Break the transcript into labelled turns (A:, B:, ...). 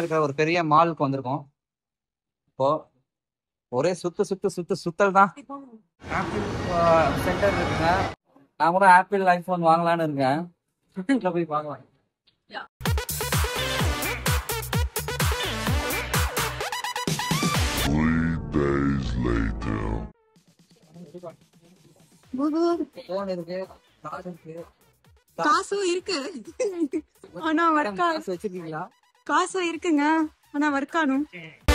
A: இருக்கிற ஒரு பெரிய மாலுக்கு வந்திருக்கோம். இப்போ ஒரே சுத்தல் தான். ஆப்பிள் சென்டர் இருக்குங்க. நான் கூட ஆப்பிள் ஐபோன் வாங்கலான்னு இருக்கேன். போய் பார்க்கலாம்.
B: காசும் இருக்கு ஆனா வர்க்கா.
A: வச்சிருக்கீங்களா?
B: காசும் இருக்குங்க ஆனா வர்க்கானும்.